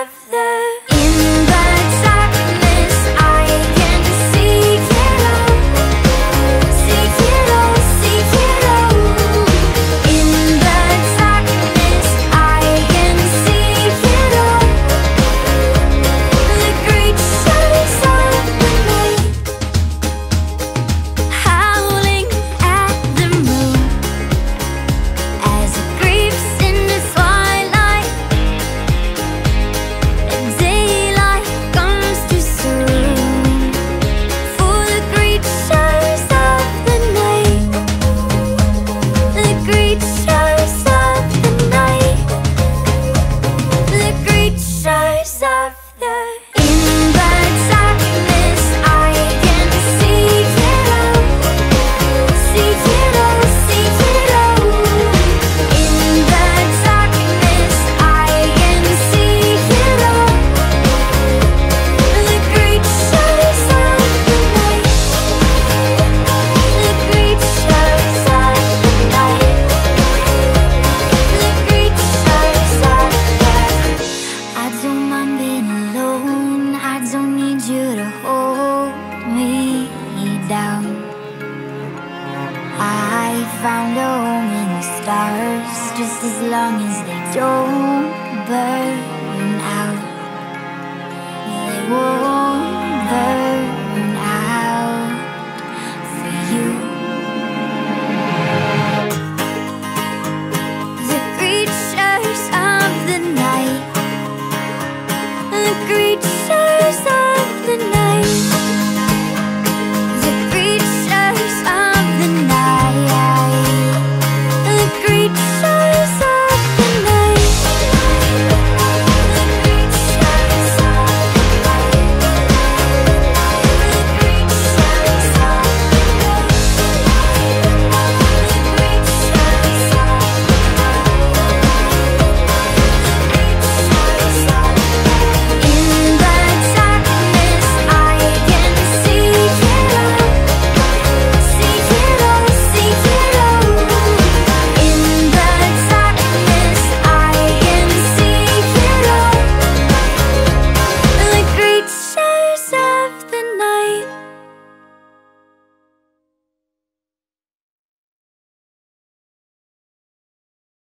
of the in the darkness I can seek it all, seek it all, seek it all. In the darkness I can seek it all. The great shadows of the night, howling at the moon as it creeps in the twilight, and daylight comes too soon for the great shadows of the night, the great shadows of the night, the great shadows of the in the darkness I can seek it all, seek it all, seek it all. In the darkness I can seek it all. The great shadows of the night, the great shadows of the night, the great shadows of the. I don't mind being alone, I don't need you to hold me down. I found a home in the stars, just as long as they don't burn